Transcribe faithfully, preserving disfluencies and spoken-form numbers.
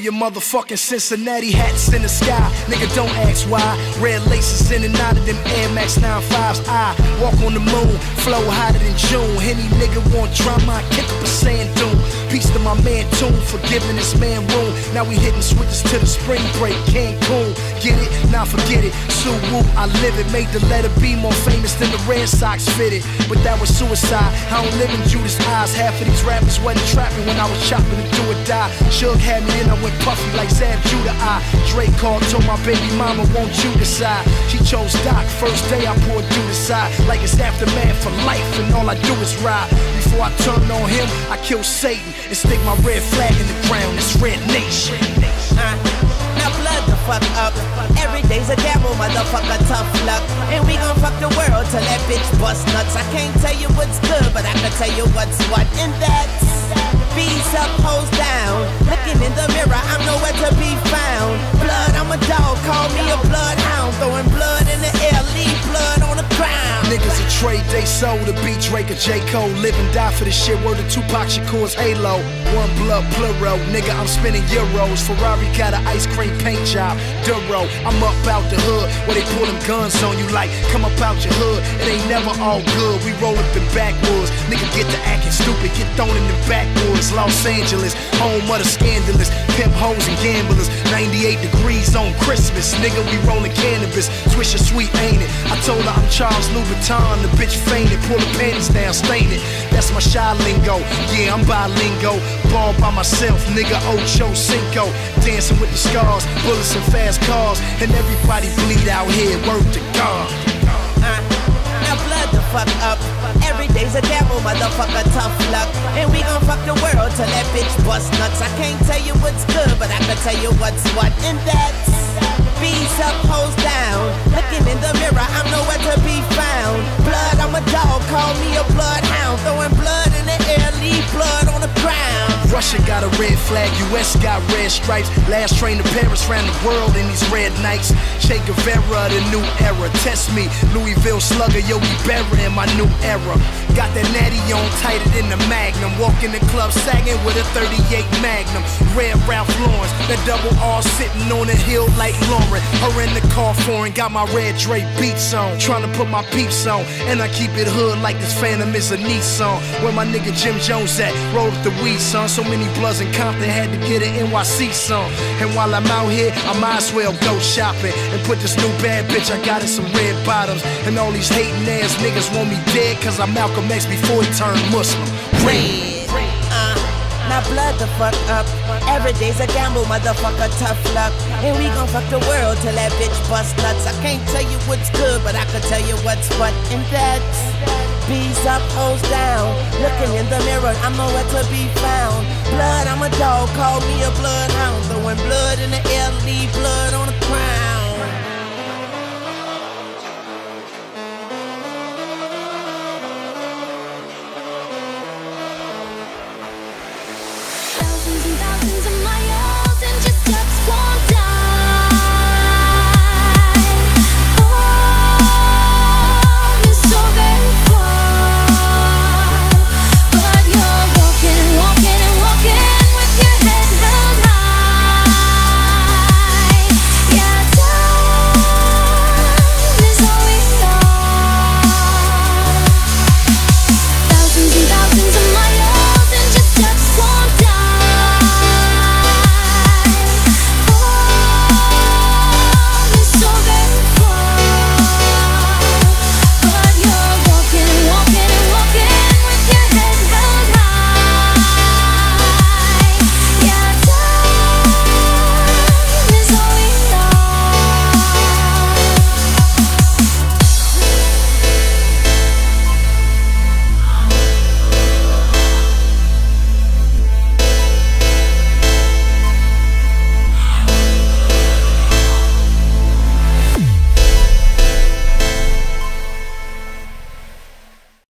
your motherfucking Cincinnati hats in the sky. Nigga, don't ask why. Red laces in and out of them Air Max nine fives. I walk on the moon, flow hotter than June. Any nigga want drama, I kick up a sand dune. Peace to my man Toon for giving this man room. Now we hitting switches to the spring break, Cancun. Get it? Nah, forget it. Sue Woo, I live it. Made the letter B more famous than the Red Sox fitted. But that was suicide. I don't live in Judas' eyes. Half of these rappers wasn't trapping when I was chopping to do or die. Suge had me in, I went puffy like Zab Judah. I Drake called, told my baby mama, won't you decide? She chose Doc. First day I poured through the side like it's aftermath for life, and all I do is ride. Before I turn on him, I kill Satan and stick my red flag in the ground. It's Red Nation. Uh, now blood the fuck up. Every day's a gamble, motherfucker, tough luck. And we gon' fuck the world till that bitch bust nuts. I can't tell you what's good, but I can tell you what's what. And that's B's up, hoes down. Looking in the mirror, I'm nowhere to be found. Blood, I'm a dog, call me a bloodhound. Throwing blood in the air, leave blood on the ground. Niggas a trade they sold to beat Drake or J. Cole. Live and die for this shit, word of Tupac Shakur's Halo. One blood plural, nigga, I'm spinning euros. Ferrari got an ice cream paint job, Duro. I'm up out the hood, where they pullin' guns on you like, come up out your hood. It ain't never all good, we roll up in backwoods. Nigga get to acting stupid, get thrown in the backwoods. Los Angeles, home of the scandalous, pimp hoes and gamblers. ninety-eight degrees on Christmas, nigga, we rollin' cannabis. Swisher sweet, ain't it? I told her I'm Charles Louboutin, the bitch fainted. Pull the panties down, stain it. That's my shy lingo, yeah, I'm bilingo. Ball by myself, nigga, Ocho Cinco. Dancing with the scars, bullets and fast cars. And everybody bleed out here, word to God. Uh, now blood the fuck up. Every day's a gamble, motherfucker, tough luck. And we gon' fuck the world till that bitch bust nuts. I can't tell you what's good, but I can tell you what's what. And that's B's up, hoes down. Looking in the mirror, I'm nowhere to be found. Blood, I'm a dog, call me a bloodhound. Throwing blood in the air, leave blood on the ground. Russia got a red flag, U S got red stripes. Last train to Paris, ran the world in these red nights. Che Guevara, the new era. Test me, Louisville slugger, yo, we burying my new era. Got that natty on tighter than the Magnum. Walk in the club sagging with a thirty-eight Magnum. Red Ralph Lauren, that double R sitting on a hill like Lauren. Her in the car foreign, got my red Dre beats on. Tryna put my peeps on, and I keep it hood like this Phantom is a Nissan. Where my nigga Jim Jones at? Roll up the weed, son. So many bloods in Compton, had to get an N Y C song. And while I'm out here, I might as well go shopping and put this new bad bitch I got in some red bottoms. And all these hating ass niggas want me dead, cause I'm Malcolm X before he turned Muslim. Red. Uh, now blood the fuck up. Every day's a gamble, motherfucker, tough luck. And we gon' fuck the world till that bitch bust nuts. I can't tell you what's good, but I can tell you what's what. And that's B's up, hoes down. Looking in the mirror, I'm nowhere to be found. Blood, I'm a dog, call me a bloodhound. Throwing blood in the air, leave blood on the ground.